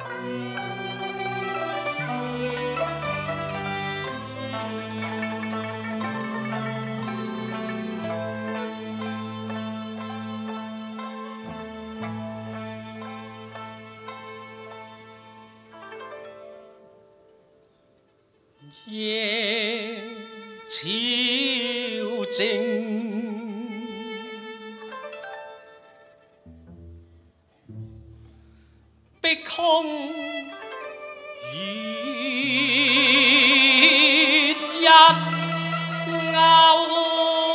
夜悄静，碧空月一勾。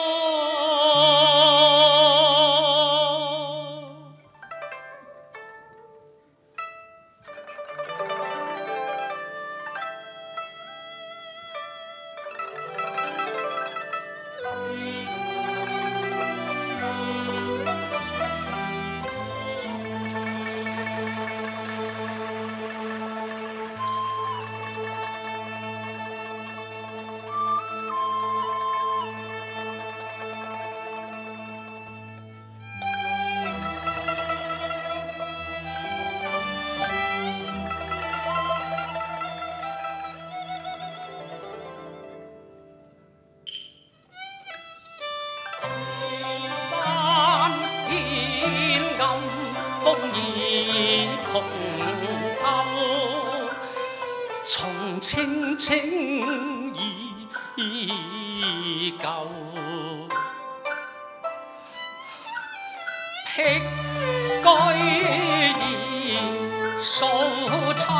风已碰透，從青青依舊，僻居已數秋，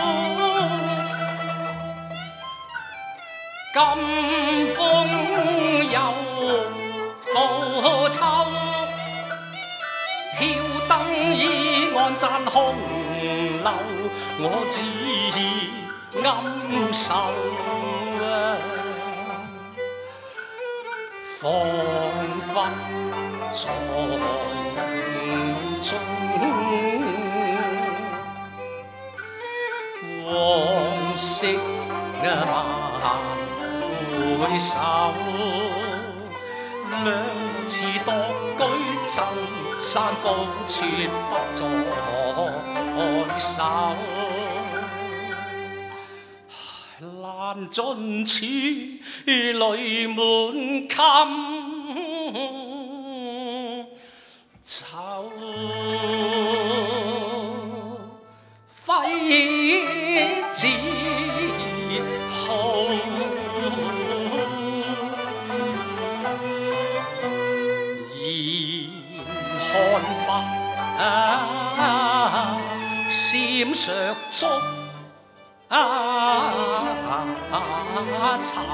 金風又無秋。挑燈倚岸讚紅樓，我只暗愁啊，彷彿在夢中，往昔慢回首，兩次獨居真山高處不在手，難盡處淚滿襟袖，揮指號。閃爍燭殘，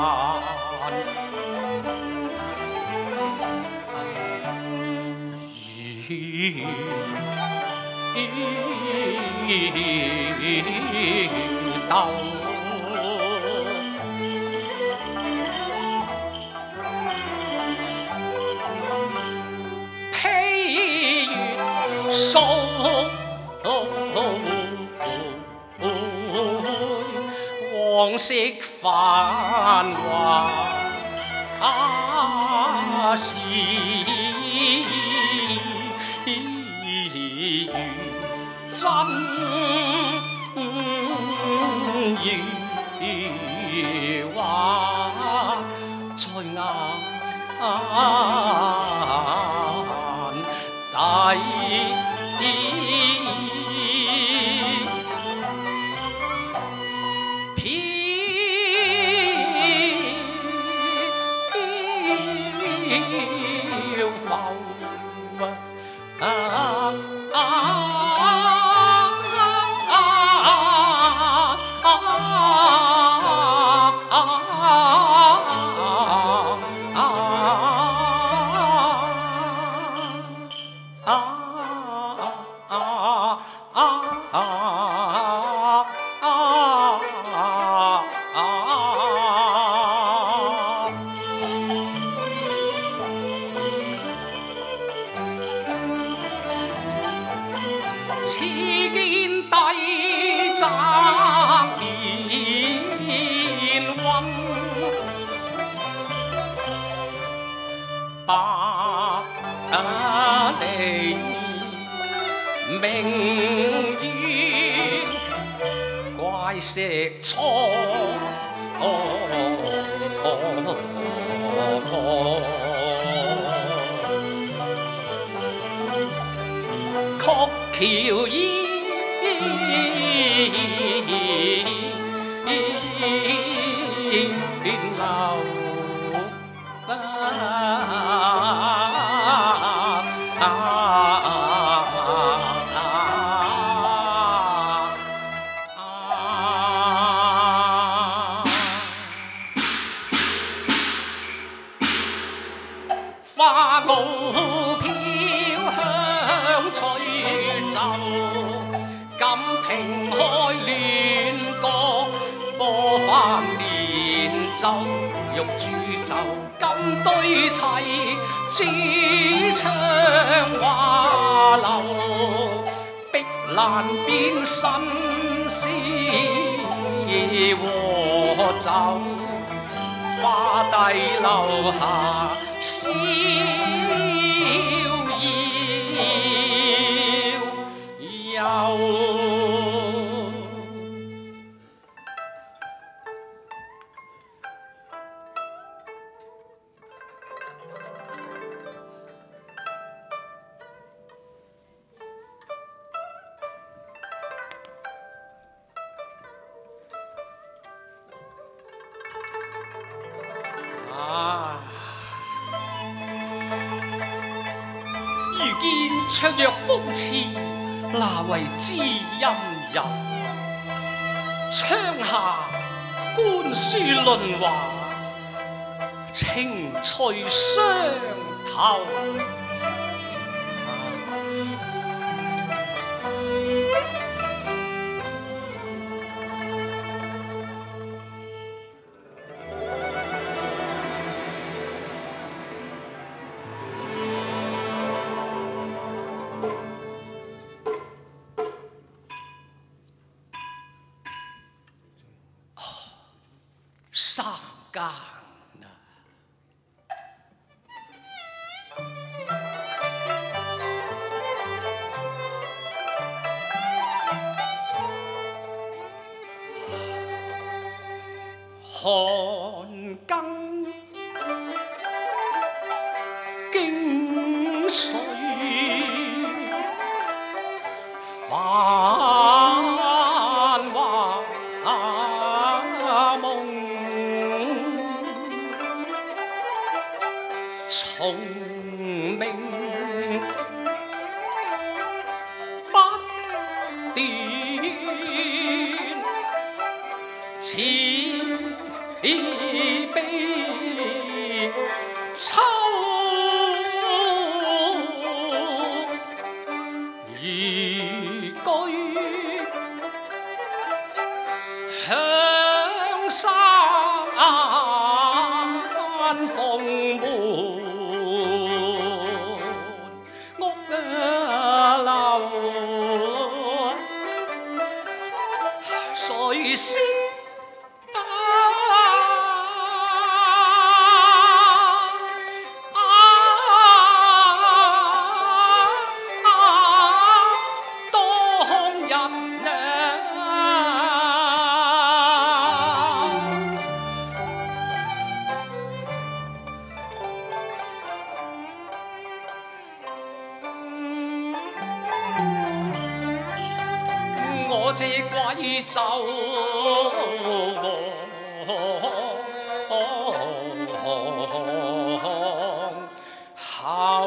如豆。披月數。往昔繁華事，如真如畫在眼底。似見帝宅連雲，百里明月。 大石倉。曲橋依流。花傲飄香吹奏，敢平開戀歌，播翻連奏，玉珠就咁堆砌，珠窗畫樓，碧蘭變新詩和酒，花底留下逍遙遊。如見卓若風刺，那為知音人。窗下觀書論華，情隨相投。三更啊，寒更經歲繁華夢。從明不斷，似悲秋。如居香山鳳門。誰先當日呢？我這貴州後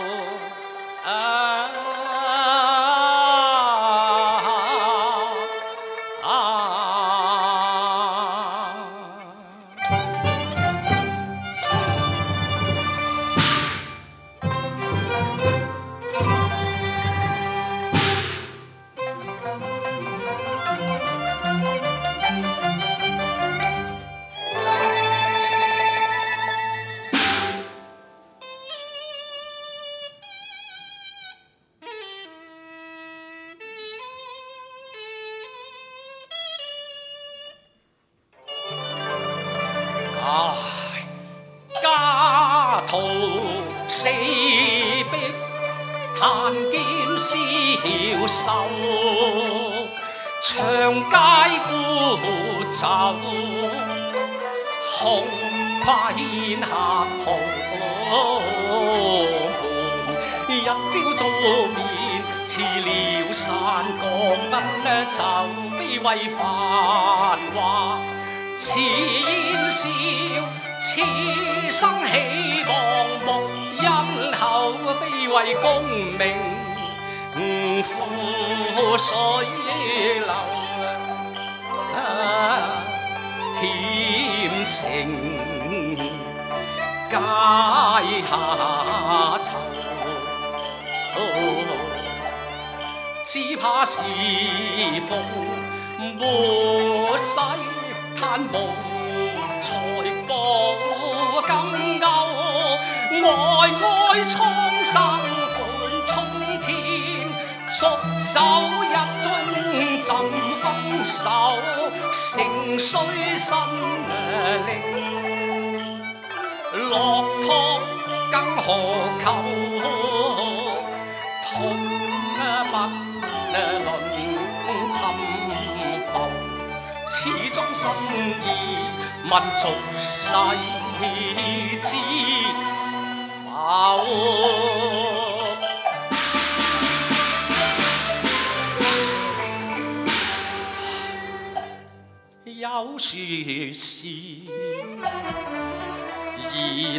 家徒四壁，嘆劍消瘦，長長街孤酒，紅跨天下豪門，一朝早面辭了山崗，就非為繁華。前宵此生希望木，因後非為功名負水流。險情階下囚，只怕是逢沒世嘆無財寶金鈎，哀蒼生本衝天，濁酒一樽怎分手，成衰身力，落拓更何求？痛不論沉浮，始終心意民族誓知否？有說是兒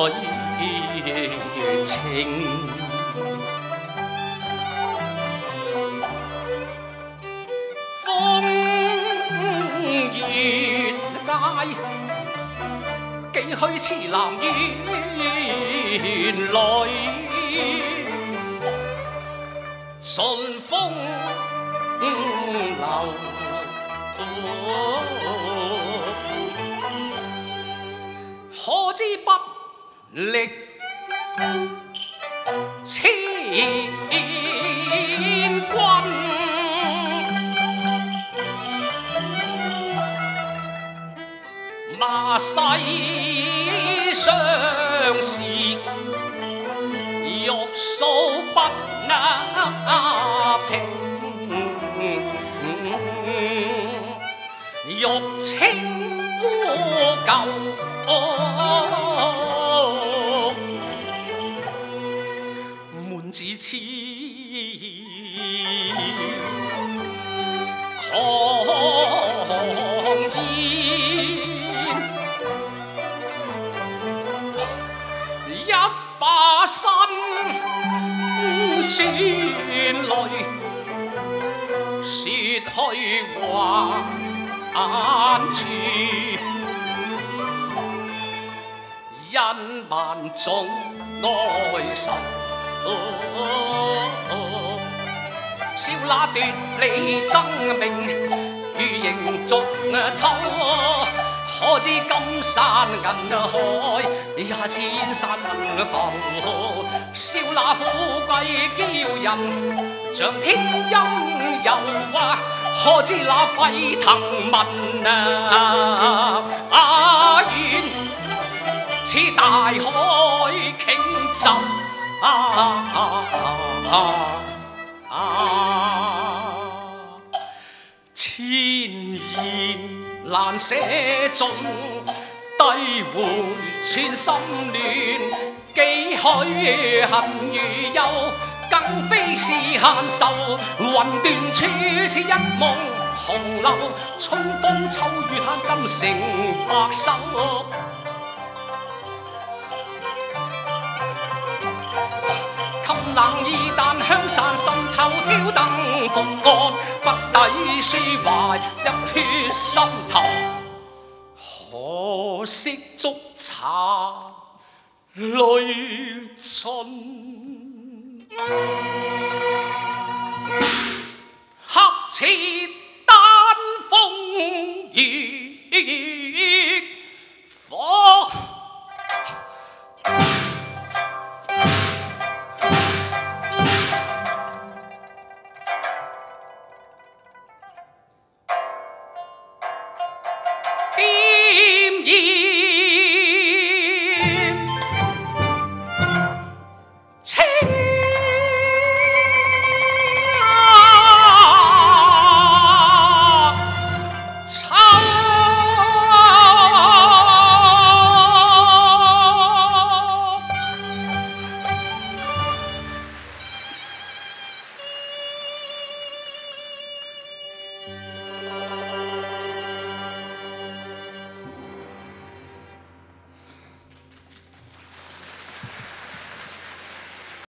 女情，風月債，幾許痴男怨淚，順風流。可知不力千軍，罵世上事，欲訴不平，欲清污垢。門自痴狂言，一把身酸淚，說去話處。因萬種哀愁，笑那奪利爭命，如迎逐秋。可知金山銀海，也千山萬浮。笑那富貴驕人，像天陰遊啊！可知那沸騰民怨，似大海傾走千言難寫盡，低回寸心亂，幾許恨與憂，更非是閒愁。雲斷處似一夢紅樓，春風秋雨嘆金城白首。冷意但香散深秋挑燈伏案，不抵抒懷入血心頭。可惜燭茶淚盡，黑似